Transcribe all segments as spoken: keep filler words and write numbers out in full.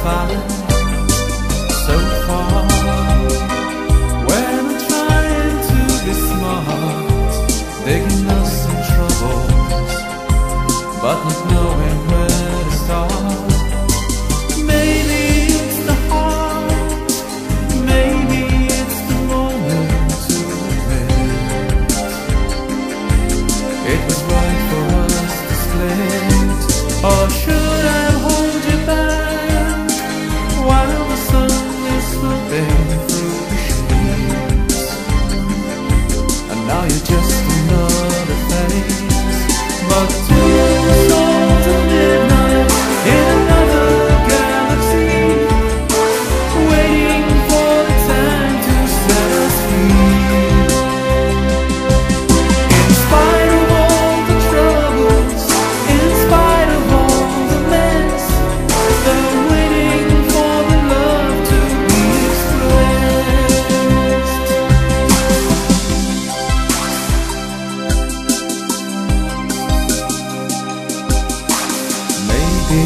find so far. When I'm trying to be smart, digging us some troubles, but not knowing where to start. Maybe it's the heart, maybe it's the moment to admit it was right for us to split. Or should I hold you back while the sun is slipping through the sheets? And now you're just another face, but two souls at midnight in another galaxy, waiting for the time to set us free. In spite of all the troubles, in spite of all the mess, they're waiting for the love to be expressed. Maybe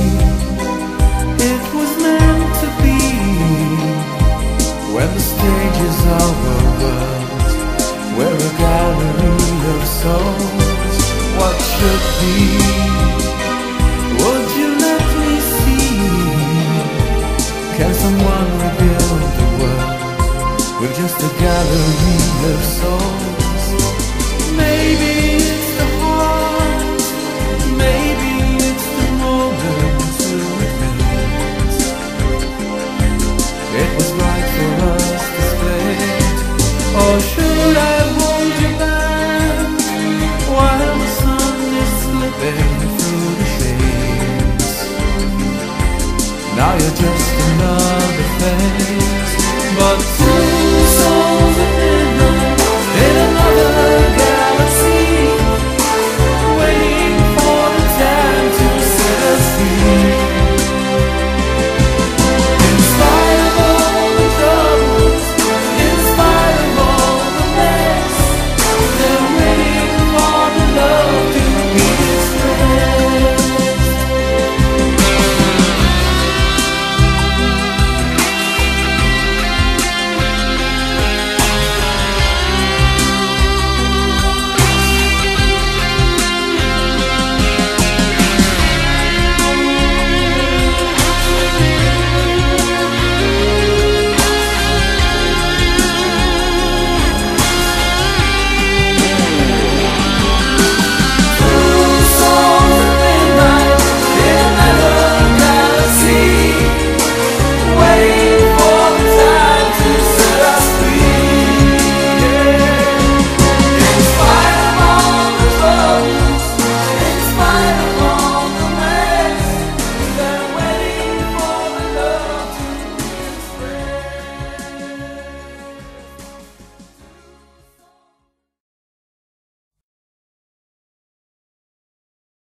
it was meant to be, when the stage is our world, we're a gallery of souls. What should be? Would you let me see? Can someone rebuild the world with just a gallery of souls? Maybe it's the heart, maybe it's the moment to admit it was right for us to split. Or should I hold you back while the sun is slipping through the shades? Now you're just another face, but two souls